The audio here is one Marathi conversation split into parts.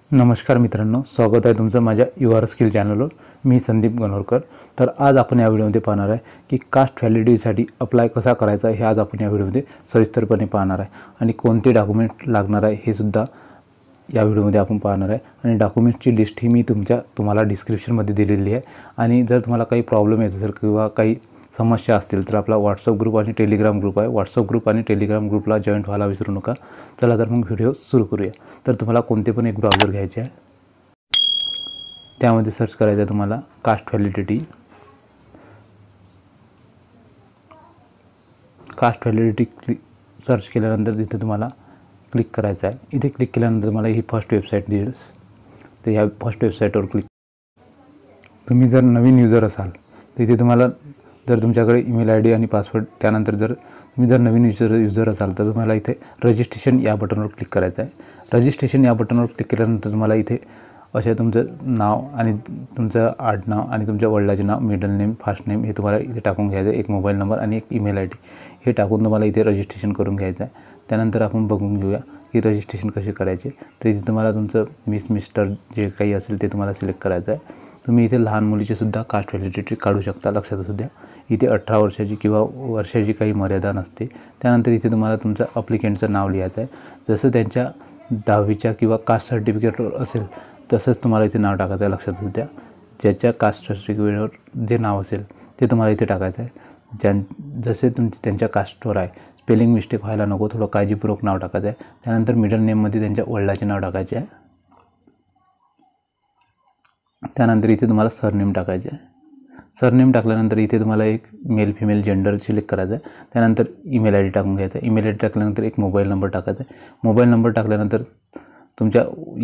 नमस्कार मित्रांनो, स्वागत आहे तुमचं माझ्या युआर स्किल चॅनलवर। मी संदीप गणोरकर। तर आज आपण या व्हिडिओमध्ये पाहणार आहे की कास्ट व्हॅलिडिटीसाठी अप्लाय कसा करायचा हे आज आपण या व्हिडिओमध्ये सविस्तरपणे पाहणार आहे आणि कोणते डॉक्युमेंट लागणार आहे हे सुद्धा या व्हिडिओमध्ये आपण पाहणार आहे। आणि डॉक्युमेंटची लिस्ट ही मी तुम्हाला डिस्क्रिप्शनमध्ये दिलेली आहे। आणि जर तुम्हाला काही प्रॉब्लेम येत असेल किंवा काही समस्या असतील तर आपला व्हॉट्सअप ग्रुप आणि टेलिग्राम ग्रुप आहे। व्हॉट्सअप ग्रुप आणि टेलिग्राम ग्रुपला जॉईंट व्हायला विसरू नका। चला तर मग व्हिडिओ सुरू करूया। तर तुम्हाला कोणते पण एक ब्राउझर घ्यायचे आहे, त्यामध्ये सर्च करायचं आहे तुम्हाला caste validity. Caste validity search केल्यानंतर तिथे तुम्हाला क्लिक करायचं आहे। इथे क्लिक केल्यानंतर तुम्हाला ही फर्स्ट वेबसाईट दिसेल। तर ह्या फर्स्ट वेबसाईटवर क्लिक, तुम्ही जर नवीन युजर असाल तर इथे तुम्हाला जर तुमच्याकडे ईमेल आय डी आणि पासवर्ड, त्यानंतर जर तुम्ही जर नवीन युजर असाल तर तुम्हाला इथे रजिस्ट्रेशन या बटनवर क्लिक करायचं आहे। रजिस्ट्रेशन या बटनवर क्लिक केल्यानंतर तुम्हाला इथे अशा तुमचं नाव आणि तुमचं आडनाव आणि तुमच्या वडिलांचे नाव, मिडल नेम, फास्ट नेम हे तुम्हाला इथे टाकून घ्यायचं आहे। एक मोबाईल नंबर आणि एक ईमेल आय डी हे टाकून तुम्हाला इथे रजिस्ट्रेशन करून घ्यायचं आहे। त्यानंतर आपण बघून घेऊया की रजिस्ट्रेशन कसे करायचे। तर इथे तुम्हाला तुमचं मिस्टर जे काही असेल ते तुम्हाला सिलेक्ट करायचं आहे। तुम्ही इथे लहान मुलीचे सुद्धा कास्ट व्हॅलिडिटी काढू शकता, लक्षात असू द्या। इथे 18 वर्षाची किंवा वर्षाची काही मर्यादा नसते। त्यानंतर इथे तुम्हाला तुमचं अप्लिकेंटचं नाव लिहायचं आहे। जसं त्यांच्या 10वीच्या किंवा कास्ट सर्टिफिकेटवर असेल तसंच तुम्हाला इथे नाव टाकायचं आहे, लक्षात असू द्या। ज्याच्या कास्ट सर्टिफिकेटवर जे नाव असेल ते तुम्हाला इथे टाकायचं आहे। जसे त्यांच्या कास्टवर आहे, स्पेलिंग मिस्टेक व्हायला नको, थोडं काळजीपूर्वक नाव टाकायचं आहे। त्यानंतर मिडल नेममध्ये त्यांच्या वडिलांचे नाव टाकायचे आहे। त्यानंतर इथे तुम्हाला सरनेम टाकायचे आहे। सरनेम टाकल्यानंतर इथे तुम्हाला एक मेल फिमेल जेंडर सिलेक्ट करायचं आहे। त्यानंतर ईमेल आय डी टाकून घ्यायचा आहे। ईमेल आय डी टाकल्यानंतर एक मोबाईल नंबर टाकायचा आहे। मोबाईल नंबर टाकल्यानंतर तुमच्या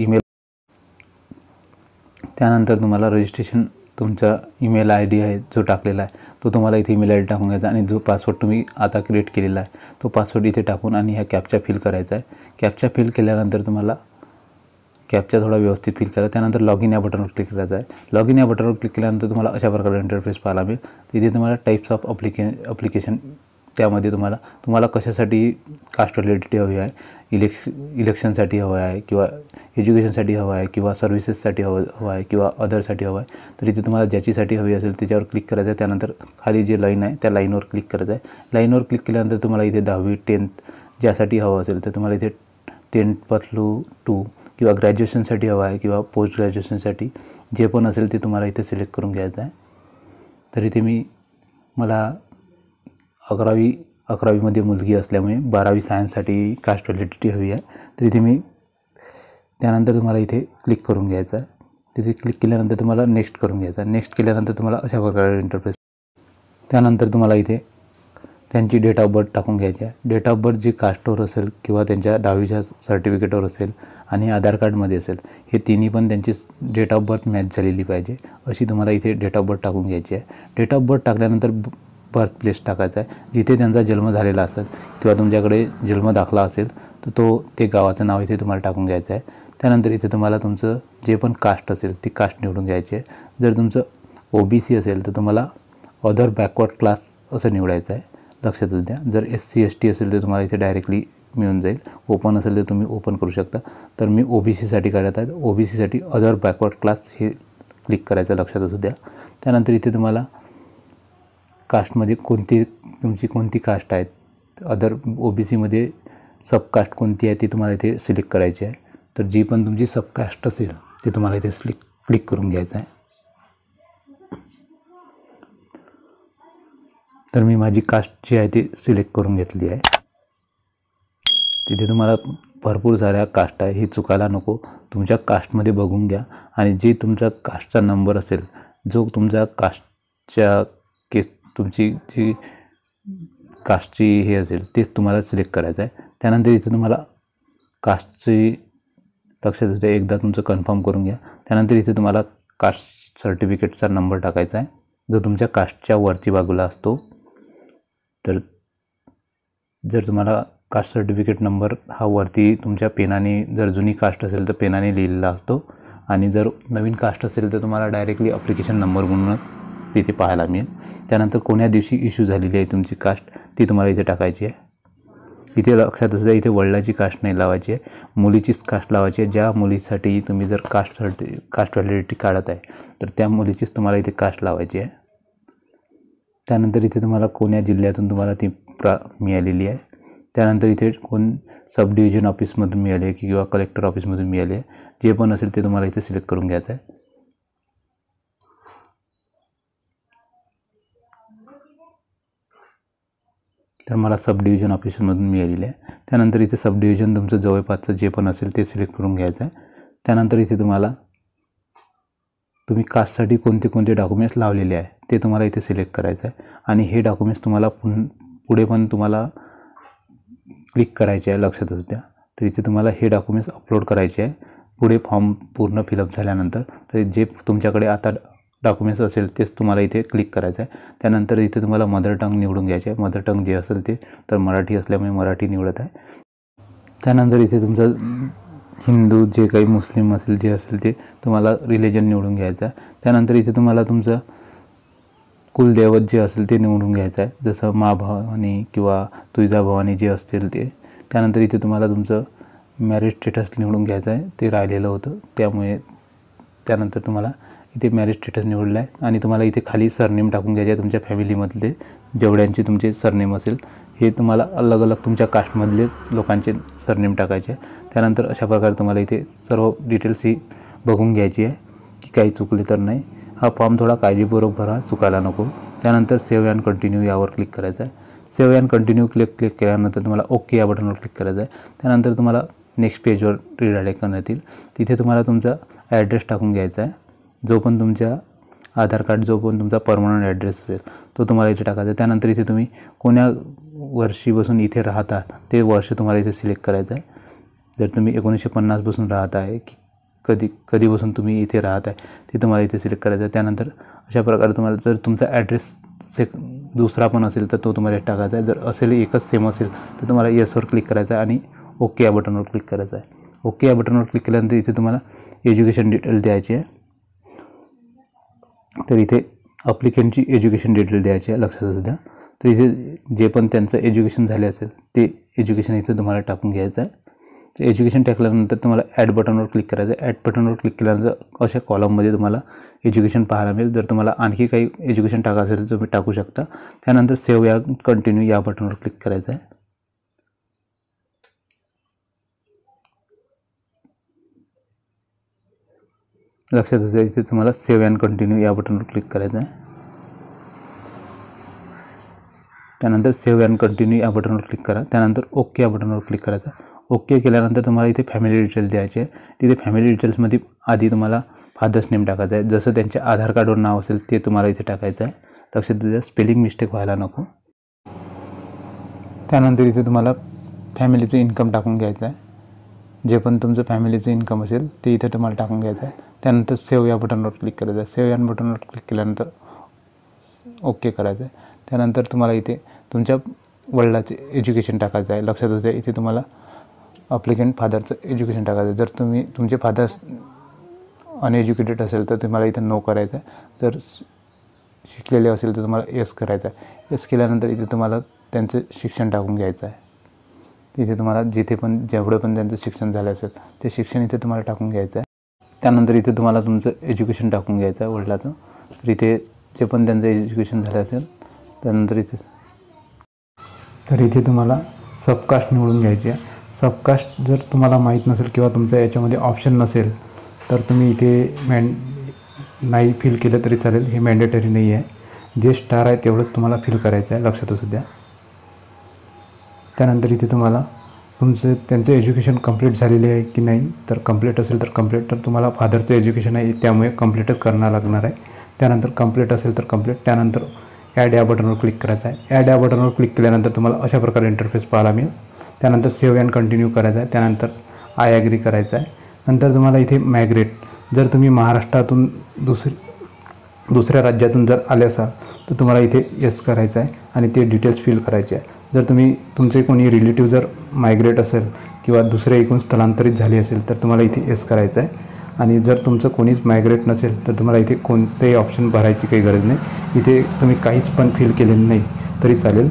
त्यानंतर तुम्हाला रजिस्ट्रेशन तुमचा ईमेल आय डी आहे जो टाकलेला आहे तो तुम्हाला इथे ईमेल आय डी टाकून घ्यायचा आणि जो पासवर्ड तुम्ही आता क्रिएट केलेला आहे तो पासवर्ड इथे टाकून आणि ह्या कॅप्चा फिल करायचा आहे। कॅप्चा फिल केल्यानंतर तुम्हाला कॅप्चा थोडा व्यवस्थित फिल करा। त्यानंतर लॉगिन या बटनवर क्लिक करायचं आहे। लॉगिन या बटनवर क्लिक केल्यानंतर तुम्हाला अशा प्रकारे इंटरफेस पाहायला मिळेल। तिथे तुम्हाला टाईप्स ऑफ ॲप्लिकेशन, त्यामध्ये तुम्हाला कशासाठी कास्ट व्हॅलिडिटी हवी आहे, इलेक्शनसाठी हवं आहे किंवा एज्युकेशनसाठी हवं आहे किंवा सर्व्हिसेससाठी हवं आहे किंवा अदरसाठी हवं आहे। तर इथे तुम्हाला ज्याचीसाठी हवी असेल त्याच्यावर क्लिक करायचं आहे। त्यानंतर खाली जे लाईन आहे त्या लाईनवर क्लिक करायचं आहे। लाईनवर क्लिक केल्यानंतर तुम्हाला इथे 10वी 10th ज्यासाठी हवं असेल तर तुम्हाला इथे 10+2 किंवा ग्रॅज्युएशनसाठी हवं आहे किंवा पोस्ट ग्रॅज्युएशनसाठी जे पण असेल ते तुम्हाला इथे सिलेक्ट करून घ्यायचं आहे। तर इथे मला 11वीमध्ये मुलगी असल्यामुळे 12वी सायन्ससाठी कास्ट व्हॅलिडिटी हवी आहे। तर इथे त्यानंतर तुम्हाला इथे क्लिक करून घ्यायचं आहे। तिथे क्लिक केल्यानंतर तुम्हाला नेक्स्ट करून घ्यायचं आहे। नेक्स्ट केल्यानंतर तुम्हाला अशा प्रकारे इंटरफेस, त्यानंतर तुम्हाला इथे त्यांची डेट ऑफ बर्थ टाकून घ्यायची आहे। डेट ऑफ बर्थ जी कास्टवर असेल किंवा त्यांच्या 10वीच्या सर्टिफिकेटवर असेल आणि आधार कार्डमध्ये असेल, हे तिन्ही पण त्यांची डेट ऑफ बर्थ मॅच झालेली पाहिजे अशी तुम्हाला इथे डेट ऑफ बर्थ टाकून घ्यायची आहे। डेट ऑफ बर्थ टाकल्यानंतर बर्थ प्लेस टाकायचा आहे, जिथे त्यांचा जन्म झालेला असेल किंवा तुमच्याकडे जन्म दाखला असेल तर ते गावाचं नाव इथे तुम्हाला टाकून घ्यायचं आहे। त्यानंतर इथे तुम्हाला तुमचं जे पण कास्ट असेल ती कास्ट निवडून घ्यायची आहे। जर तुमचं OBC असेल तर तुम्हाला अदर बॅकवर्ड क्लास असं निवडायचं आहे, लक्षात द्या। जर SC ST असेल तर तुम्हाला इथे डायरेक्टली मिळून जाईल। ओपन असेल तर तुम्ही ओपन करू शकता। तर मी OBCसाठी काढत आहे। OBCसाठी अदर बॅकवर्ड क्लास हे क्लिक करायचं, लक्षात असू द्या। त्यानंतर इथे तुम्हाला कास्टमध्ये तुमची कोणती कास्ट आहे, अदर OBCमध्ये सबकास्ट कोणती आहे ती तुम्हाला इथे सिलेक्ट करायची आहे। तर जी पण तुमची सबकास्ट असेल ते तुम्हाला इथे क्लिक करून घ्यायचं आहे। तर मी माझी कास्ट जी आहे ती सिलेक्ट करून घेतली आहे। तिथे तुम्हाला भरपूर साऱ्या कास्ट आहे, ही चुकायला नको। तुमच्या कास्टमध्ये बघून घ्या आणि जे तुमचा कास्टचा नंबर असेल, जो तुमच्या कास्टच्या तुमची जी कास्टची हे असेल तेच तुम्हाला सिलेक्ट करायचं आहे। त्यानंतर इथे तुम्हाला कास्टची, लक्षात द्या, एकदा तुमचं कन्फर्म करून घ्या। त्यानंतर इथे तुम्हाला कास्ट सर्टिफिकेटचा नंबर टाकायचा आहे जो तुमच्या कास्टच्या वरची बाजूला असतो। तर जर तुम्हाला कास्ट सर्टिफिकेट नंबर हा वरती तुमच्या पेनाने, जर जुनी कास्ट असेल तर पेनाने लिहिलेला असतो आणि जर नवीन कास्ट असेल तर तुम्हाला डायरेक्टली ॲप्लिकेशन नंबर म्हणूनच तिथे पाहायला मिळेल। त्यानंतर कोण्या दिवशी इश्यू झालेली आहे तुमची कास्ट ती तुम्हाला इथे टाकायची आहे। इथे लक्षात असू द्या, इथे वडिलाची कास्ट नाही लावायची आहे, मुलीचीच कास्ट लावायची आहे. ज्या मुलीसाठी तुम्ही जर कास्ट व्हॅलिडिटी काढत आहे तर त्या मुलीचीच तुम्हाला इथे कास्ट लावायची आहे. त्यानंतर इथे तुम्हाला कोण्या जिल्ह्यातून तुम्हाला ती मिळालेली आहे. त्यानंतर इथे कोण सब डिव्हिजन ऑफिसमधून मिळाली आहे किंवा कलेक्टर ऑफिसमधून मिळाली आहे, जे पण असेल ते तुम्हाला इथे सिलेक्ट करून घ्यायचं आहे. तर मला सब डिव्हिजन ऑफिसमधून मिळालेली आहे. त्यानंतर इथे सब डिव्हिजन तुमचं जवळपासचं जे पण असेल ते सिलेक्ट करून घ्यायचं आहे. त्यानंतर इथे तुम्ही कास्टसाठी कोणते कोणते डॉक्युमेंट्स लावलेले आहे ते तुम्हाला इथे सिलेक्ट करायचं आहे. आणि हे डॉक्युमेंट्स तुम्हाला पुढे पण तुम्हाला क्लिक करायचे आहे, लक्षात असू द्या. तर इथे तुम्हाला हे डॉक्युमेंट्स अपलोड करायचे आहे पुढे फॉर्म पूर्ण फिलअप झाल्यानंतर. तर जे तुमच्याकडे आता डॉक्युमेंट्स असेल तेच तुम्हाला इथे क्लिक करायचं आहे. त्यानंतर इथे तुम्हाला मदर टंग निवडून घ्यायचे आहे. मदर टंग जे असेल ते, तर मराठी असल्यामुळे मराठी निवडत आहे. त्यानंतर इथे तुमचं हिंदू जे काही मुस्लिम असेल जे असेल ते तुम्हाला रिलिजन निवडून घ्यायचं आहे. त्यानंतर इथे तुम्हाला तुमचं कुलदैवत जे असेल ते निवडून घ्यायचं आहे, जसं भवानी किंवा तुळजाभवानी जे असतील ते. त्यानंतर इथे तुम्हाला तुमचं मॅरेज स्टेटस निवडून घ्यायचं आहे, ते राहिलेलं होतं त्यामुळे. त्यानंतर तुम्हाला इथे मॅरेज स्टेटस निवडलं आहे आणि तुम्हाला इथे खाली सरनेम टाकून घ्यायचे आहे. तुमच्या फॅमिलीमधले जेवढ्यांचे तुमचे सरनेम असेल हे तुम्हाला अलग अलग तुमच्या कास्टमधलेच लोकांचे सरनेम टाकायचे आहे. त्यानंतर अशा प्रकारे तुम्हाला इथे सर्व डिटेल्स ही बघून घ्यायची आहे की काही चुकले तर नाही. हा फॉर्म थोडा काळजीपूर्वक भरा, चुकायला नको. त्यानंतर सेव्ह अँड कंटिन्यू यावर क्लिक करायचं आहे. सेव्ह अँड कंटिन्यू क्लिक केल्यानंतर तुम्हाला ओके या बटनवर क्लिक करायचं आहे. त्यानंतर तुम्हाला नेक्स्ट पेजवर रिडायरेक्ट करण्यात येईल. तिथे तुम्हाला तुमचा ॲड्रेस टाकून घ्यायचा आहे. जो पण तुमच्या आधार कार्ड जो पण तुमचा परमनंट ॲड्रेस असेल तो तुम्हाला इथे टाकायचा आहे. त्यानंतर इथे तुम्ही कोण्या वर्षीपासून इथे राहता ते वर्ष तुम्हाला इथे सिलेक्ट करायचं आहे. जर तुम्ही 1950पासून राहत आहे की कधीपासून तुम्ही इथे राहत आहे ते तुम्हाला इथे सिलेक्ट करायचं आहे. त्यानंतर अशा प्रकारे तुम्हाला जर तुमचा ॲड्रेस दुसरा पण असेल तर तो तुम्हाला टाकायचा आहे. जर असेल एकच सेम असेल तर तुम्हाला येसवर क्लिक करायचं आहे आणि ओके या बटनवर क्लिक करायचं आहे. ओके या बटनवर क्लिक केल्यानंतर इथे तुम्हाला एज्युकेशन डिटेल द्यायची आहे. तर इथे अप्लिकेंटची एज्युकेशन डिटेल द्यायची आहे, लक्षात असू द्या. तर इथे जे पण त्यांचं एज्युकेशन झाले असेल ते एज्युकेशन इथे तुम्हाला टाकून घ्यायचं आहे. तर एज्युकेशन टाकल्यानंतर तुम्हाला ॲड बटनवर क्लिक करायचं आहे. ॲड बटनवर क्लिक केल्यानंतर अशा कॉलममध्ये तुम्हाला एज्युकेशन पाहायला मिळेल. जर तुम्हाला आणखी काही एज्युकेशन टाकायचं असेल तर तुम्ही टाकू शकता. त्यानंतर सेव्ह या कंटिन्यू या बटनवर क्लिक करायचं आहे. लक्षात असू द्या, इथे तुम्हाला सेव्ह अँड कंटिन्यू या बटनवर क्लिक करायचं आहे. त्यानंतर सेव्ह अँड कंटिन्यू या बटनवर क्लिक करा. त्यानंतर ओके या बटनवर क्लिक करायचं. ओके केल्यानंतर तुम्हाला इथे फॅमिली डिटेल्स द्यायचे आहे. तिथे फॅमिली डिटेल्समध्ये आधी तुम्हाला फादर्स नेम टाकायचं आहे. जसं त्यांच्या आधार कार्डवर नाव असेल ते तुम्हाला इथे टाकायचं आहे. लक्षात द्या, स्पेलिंग मिस्टेक व्हायला नको. त्यानंतर इथे तुम्हाला फॅमिलीचं इन्कम टाकून घ्यायचं आहे. जे पण तुमचं फॅमिलीचं इन्कम असेल ते इथे तुम्हाला टाकून घ्यायचं आहे. त्यानंतर सेव्ह या बटनवर क्लिक करायचं आहे. सेव्ह या बटनवर क्लिक केल्यानंतर ओके करायचं आहे. त्यानंतर तुम्हाला इथे तुमच्या वडिलाचे एज्युकेशन टाकायचं आहे. लक्षात असू द्या, इथे तुम्हाला अप्लिकेंट फादरचं एज्युकेशन टाकायचं आहे. जर तुमचे फादर्स अनएज्युकेटेड असेल तर तुम्हाला इथे नो करायचं आहे. जर शिकलेले असेल तर तुम्हाला येस करायचं आहे. येस केल्यानंतर इथे तुम्हाला त्यांचं शिक्षण टाकून घ्यायचं आहे. इथे तुम्हाला जेवढं पण त्यांचं शिक्षण झालं असेल ते शिक्षण इथे तुम्हाला टाकून घ्यायचं आहे. त्यानंतर इथे तुम्हाला तुमचं एज्युकेशन टाकून घ्यायचं आहे वडिलाचं. तर इथे जे पण त्यांचं एज्युकेशन झालं असेल त्यानंतर इथे तुम्हाला सबकास्ट निवडून घ्यायची आहे. सबकास्ट जर तुम्हाला माहीत नसेल किंवा तुमचं याच्यामध्ये ऑप्शन नसेल तर तुम्ही इथे नाही फिल केलं तरी चालेल. हे मॅन्डेटरी नाही आहे. जे स्टार आहे तेवढंच तुम्हाला फिल करायचं आहे, लक्षात असू द्या. त्यानंतर इथे तुम्हाला त्यांचं एज्युकेशन कंप्लीट झालेले आहे की नाही, तर कंप्लीट असेल तर कंप्लीट. तर तुम्हाला फादरचं एज्युकेशन आहे त्यामुळे कंप्लीटच करणं लागणार आहे. त्यानंतर कंप्लीट असेल तर कंप्लीट. त्यानंतर ॲड या बटनवर क्लिक करायचं आहे. ॲड या बटनवर क्लिक केल्यानंतर तुम्हाला अशा प्रकारे इंटरफेस पाहायला मिळेल. त्यानंतर सेव्ह अँड कंटिन्यू करायचं आहे. त्यानंतर आय ॲग्री करायचं आहे. नंतर तुम्हाला इथे मायग्रेट, जर तुम्ही महाराष्ट्रातून दुसऱ्या राज्यातून जर आले असाल तर तुम्हाला इथे येस करायचं आहे आणि ते डिटेल्स फिल करायचे आहे. जर तुमचे कोणी रिलेटिव्ह जर मायग्रेट असेल किंवा दुसऱ्या एकूण स्थलांतरित झाली असेल तर तुम्हाला इथे येस करायचं आहे. आणि जर तुमचं कोणीच मायग्रेट नसेल तर तुम्हाला इथे कोणतेही ऑप्शन भरायची काही गरज नाही. इथे तुम्ही काहीच पण फिल केलेलं नाही तरी चालेल.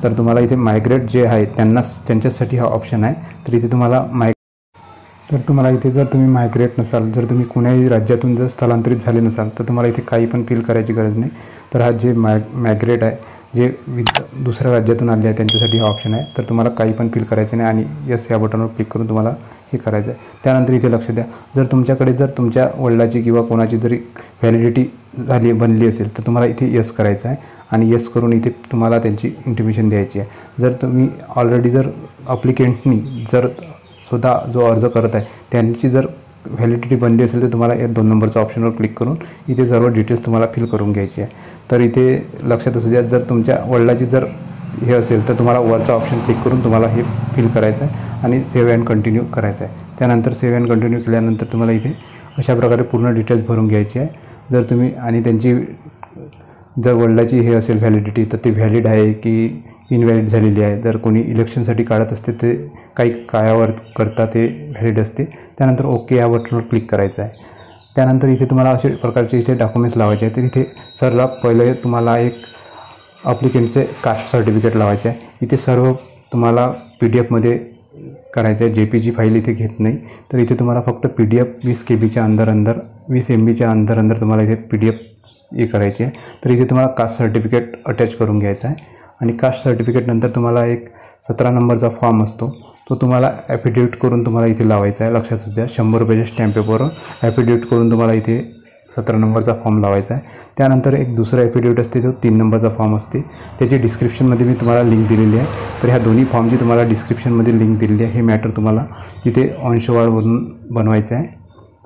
तर तुम्हाला इथे मायग्रेट जे आहे त्यांच्यासाठी हा ऑप्शन आहे. तर इथे तुम्हाला तर तुम्हाला इथे जर तुम्ही मायग्रेट नसाल, जर तुम्ही कुण्याही राज्यातून जर स्थलांतरित झाले नसाल, तर तुम्हाला इथे काही पण फिल करायची गरज नाही. तर हा जे मायग्रेट आहे, जे दुसऱ्या राज्यातून आले आहे त्यांच्यासाठी हा ऑप्शन आहे. तर तुम्हाला काही पण फिल करायचं नाही आणि यस या बटनवर क्लिक करून तुम्हाला हे करायचं आहे. त्यानंतर इथे लक्ष द्या, जर तुमच्याकडे जर तुमच्या वडिलाची किंवा कोणाची जरी व्हॅलिडिटी बनली असेल, तर तुम्हाला इथे यस करायचं आहे आणि यस करून इथे तुम्हाला त्यांची इंटिमेशन द्यायची आहे. जर तुम्ही ऑलरेडी जर अप्लिकेंटनी जर स्वतः जो अर्ज करत आहे त्यांची जर व्हॅलिडिटी बनली असेल, तर तुम्हाला या 2 नंबरच्या ऑप्शनवर क्लिक करून इथे सर्व डिटेल्स तुम्हाला फिल करून घ्यायची आहे. तर इथे लक्षात असू द्या, जर तुमच्या वडिलाची जर हे असेल तर तुम्हाला वरचा ऑप्शन क्लिक करून तुम्हाला हे फिल करायचं आहे आणि सेव्ह अँड कंटिन्यू करायचं आहे. त्यानंतर सेव्ह अँड कंटिन्यू केल्यानंतर तुम्हाला इथे अशा प्रकारे पूर्ण डिटेल्स भरून घ्यायची आहे. जर तुम्ही आणि त्यांची जर वडिलाची हे असेल व्हॅलिडिटी, तर ती व्हॅलिड आहे की इनव्हॅलिड झालेली आहे. जर कोणी इलेक्शनसाठी काढत असते ते काही काळावर करता ते व्हॅलिड असते. त्यानंतर ओके या बटनवर क्लिक करायचं आहे. त्यानंतर इथे तुम्हाला असे प्रकारचे इथे डॉक्युमेंट्स लावायचे आहे. तर इथे सर्वात पहिले तुम्हाला एक अप्लिकेंटचे कास्ट सर्टिफिकेट लावायचे आहे. इथे सर्व तुम्हाला PDF करायचं आहे, JPG फाईल इथे घेत नाही. तर इथे तुम्हाला फक्त PDF 20 KBच्या अंदर 20 MBच्या अंदर तुम्हाला इथे PDF हे करायची आहे. तर इथे तुम्हाला कास्ट सर्टिफिकेट अटॅच करून घ्यायचा आहे आणि कास्ट सर्टिफिकेटनंतर तुम्हाला एक 17 नंबरचा फॉर्म असतो, तो तुम्हाला ॲफिडेविट करून तुम्हाला इथे लावायचा आहे. लक्षात असू द्या, 100 रुपयाच्या स्टॅम्प पेपरवर ॲफिडेविट करून तुम्हाला इथे 17 नंबरचा फॉर्म लावायचा आहे. त्यानंतर एक दुसरा ॲफिडेविट असते, तो 3 नंबरचा फॉर्म असते. त्याची डिस्क्रिप्शनमध्ये मी तुम्हाला लिंक दिलेली आहे. तर ह्या दोन्ही फॉर्मची तुम्हाला डिस्क्रिप्शनमध्ये लिंक दिलेली आहे. हे मॅटर तुम्हाला तिथे अंशवाढवरून बनवायचं आहे.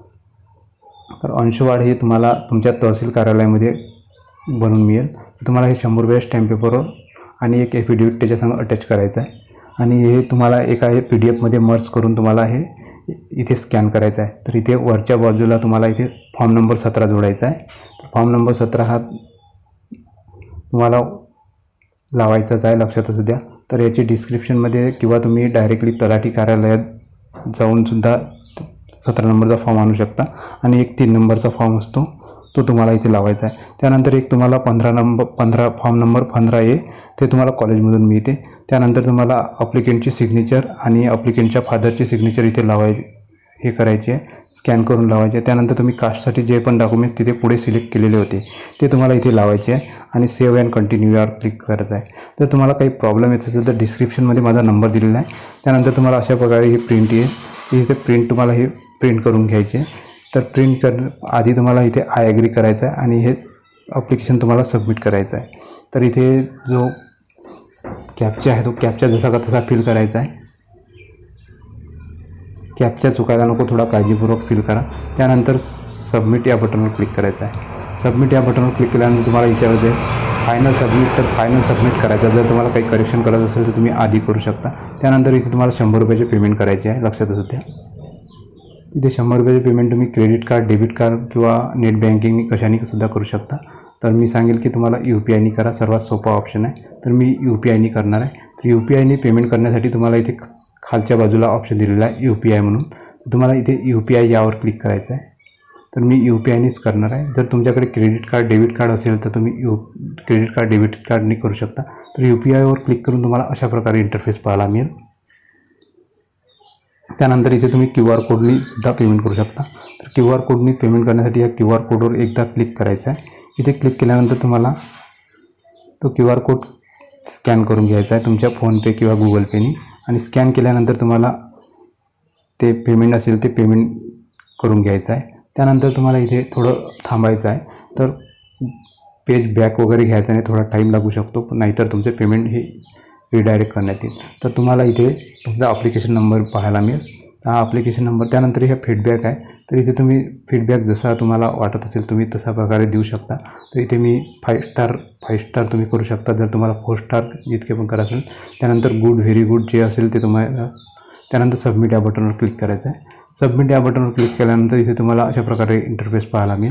तर अंशवाढ हे तुम्हाला तुमच्या तहसील कार्यालयामध्ये बनवून मिळेल. तुम्हाला हे 100 रुपये स्टॅम्प पेपरवर आणि एक ॲफिडेविट त्याच्यासंग अटॅच करायचं आहे आणि हे तुम्हाला एका PDF मर्ज करून तुम्हाला हे इथे स्कॅन करायचं आहे. तर इथे वरच्या बाजूला तुम्हाला इथे फॉर्म नंबर 17 जोडायचा आहे. फॉर्म नंबर 17 हा तुम्हाला लावायचाच आहे, लक्षात असू द्या. तर याची डिस्क्रिप्शनमध्ये किंवा तुम्ही डायरेक्टली तलाठी कार्यालयात जाऊनसुद्धा 17 नंबरचा फॉर्म आणू शकता आणि एक 3 नंबरचा फॉर्म असतो, तो तुम्हाला इथे लावायचा आहे. त्यानंतर एक तुम्हाला फॉर्म नंबर 15A ते तुम्हाला कॉलेजमधून मिळते. त्यानंतर तुम्हाला अप्लिकेंटची सिग्नेचर आणि अप्लिकेंटच्या फादरची सिग्नेचर इथे हे करायची आहे, स्कॅन करून लावायचे आहे. त्यानंतर तुम्ही कास्टसाठी जे पण डॉक्युमेंट्स तिथे पुढे सिलेक्ट केलेले होते ते तुम्हाला इथे लावायचे आहे आणि सेव्ह अँड कंटिन्यू यावर क्लिक करायचं आहे. जर तुम्हाला काही प्रॉब्लेम येत असेल तर डिस्क्रिप्शनमध्ये माझा नंबर दिलेला आहे. त्यानंतर तुम्हाला अशा प्रकारे ही प्रिंट येईल. इथे प्रिंट तुम्हाला हे प्रिंट करून घ्यायचे आहे. तर प्रिंट आधी तुम्हाला इथे आय ॲग्री करायचं आहे आणि हे ॲप्लिकेशन तुम्हाला सबमिट करायचं आहे. तर इथे जो कॅप्चा आहे तो कॅप्चा जसा का तसा फिल करायचा आहे. कॅप्चा चुकायला नको, थोडा काळजीपूर्वक फिल करा. त्यानंतर सबमिट या बटनवर क्लिक करायचं आहे. सबमिट या बटनवर क्लिक केल्यानंतर तुम्हाला विचारायचं आहे फायनल सबमिट, तर फायनल सबमिट करायचं. जर तुम्हाला काही करेक्शन करायचं असेल तर तुम्ही आधी करू शकता. त्यानंतर इथे तुम्हाला 100 रुपयाचे पेमेंट करायचे आहे, लक्षात असू द्या. इथे 100 रुपयाचे पेमेंट तुम्ही क्रेडिट कार्ड, डेबिट कार्ड किंवा नेट बँकिंगनी कशाने सुद्धा करू शकता. तर मी सांगेल की तुम्हाला UPIनी करा, सर्वात सोपा ऑप्शन आहे. तर मी UPIनी करणार आहे. तर UPIनी पेमेंट करण्यासाठी तुम्हाला इथे खालच्या बाजूला ऑप्शन दिलेला आहे UPI म्हणून. तुम्हाला इथे UPI यावर क्लिक करायचं आहे. तर मी UPIनीच करणार आहे. जर तुमच्याकडे क्रेडिट कार्ड, डेबिट कार्ड असेल तर तुम्ही क्रेडिट कार्ड, डेबिट कार्डनी करू शकता. तर UPIवर क्लिक करून तुम्हाला अशा प्रकारे इंटरफेस पाहायला मिळेल. त्यानंतर इथे तुम्ही QR कोडनी सुद्धा पेमेंट करू शकता. तर QR कोडनी पेमेंट करण्यासाठी या QR कोडवर एकदा क्लिक करायचं आहे. इथे क्लिक केल्यानंतर तुम्हाला तो QR कोड स्कॅन करून घ्यायचा आहे तुमच्या फोनपे किंवा गुगल पेनी आणि स्कॅन केल्यानंतर तुम्हाला ते पेमेंट असेल ते पेमेंट करून घ्यायचं आहे. त्यानंतर तुम्हाला इथे थोडं थांबायचं आहे. तर पेज बॅक वगैरे घ्यायचं नाही, थोडा टाईम लागू शकतो, नाहीतर तुमचे पेमेंट हे रिडायरेक्ट करण्यात येईल. तर तुम्हाला इथे तुमचा ॲप्लिकेशन नंबर पाहायला मिळेल. हा ॲप्लिकेशन नंबर. त्यानंतर हे फीडबॅक आहे. तर इथे तुम्ही फीडबॅक जसा तुम्हाला वाटत असेल तुम्ही तसा प्रकारे देऊ शकता. तर इथे मी 5 स्टार तुम्ही करू शकता जर तुम्हाला 4 स्टार जितके पण करा असेल. त्यानंतर गुड, व्हेरी गुड जे असेल ते तुम्हाला. त्यानंतर सबमिट या बटनवर क्लिक करायचं आहे. सबमिट या बटनवर क्लिक केल्यानंतर इथे तुम्हाला अशा प्रकारे इंटरफेस पाहायला मिळेल.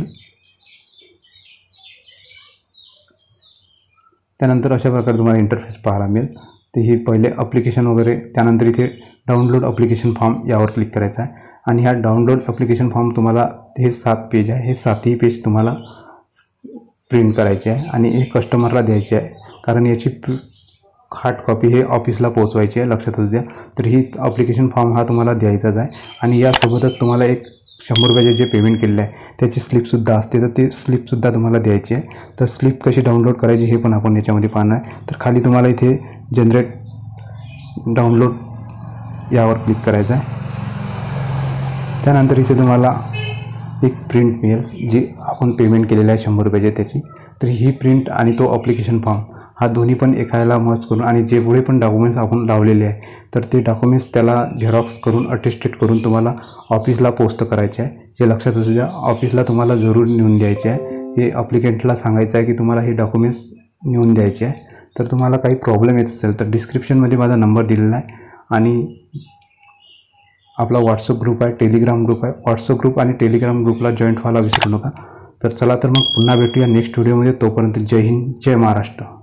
त्यानंतर अशा प्रकारे तुम्हाला इंटरफेस पाहायला मिळेल. तर हे पहिले ॲप्लिकेशन वगैरे. त्यानंतर इथे डाउनलोड ॲप्लिकेशन फॉर्म यावर क्लिक करायचं आहे आणि ह्या डाउनलोड ॲप्लिकेशन फॉर्म तुम्हाला हे 7 पेज आहे, हे 7ही पेज तुम्हाला प्रिंट करायचे आहे आणि हे कस्टमरला द्यायचे आहे. कारण याची हार्ड कॉपी हे ऑफिसला पोहोचवायची आहे, लक्षात असू द्या. तर ही ॲप्लिकेशन फॉर्म हा तुम्हाला द्यायचाच आहे. आणि यासोबतच तुम्हाला एक 100 रुपयाचे जे पेमेंट केलेलं आहे त्याची स्लिपसुद्धा असते, तर ते स्लिपसुद्धा तुम्हाला द्यायची आहे. तर स्लिप कशी डाउनलोड करायची हे पण आपण याच्यामध्ये पाहणार आहे. तर खाली तुम्हाला इथे जनरेट डाउनलोड यावर क्लिक करायचं आहे. त्यानंतर इथे तुम्हाला एक प्रिंट मिळेल जी आपण पेमेंट केलेलं आहे 100 रुपयाची त्याची. तर ही प्रिंट आणि तो ॲप्लिकेशन फॉर्म हा दोन्ही पण एकाला मर्ज करून आणि जे पुढे पण डॉक्युमेंट्स आपण लावलेले आहे तर ते डॉक्युमेंट्स त्याला झेरॉक्स करून अटेस्टेड करून तुम्हाला ऑफिसला पोस्ट करायचे आहे. हे लक्षात असू द्या, ऑफिसला तुम्हाला जरूर नेऊन द्यायचे आहे. हे ॲप्लिकेंटला सांगायचं आहे की तुम्हाला हे डॉक्युमेंट्स नेऊन द्यायचे आहे. तर तुम्हाला काही प्रॉब्लेम येत असेल तर डिस्क्रिप्शनमध्ये माझा नंबर दिलेला आहे आणि आपला व्हॉट्सअप ग्रुप आहे, टेलिग्राम ग्रुप आहे. व्हॉट्सअप ग्रुप आणि टेलिग्राम ग्रुपला जॉईंट व्हायला विसरू नका. तर चला तर मग पुन्हा भेटूया नेक्स्ट व्हिडिओमध्ये. तोपर्यंत जय हिंद, जय महाराष्ट्र.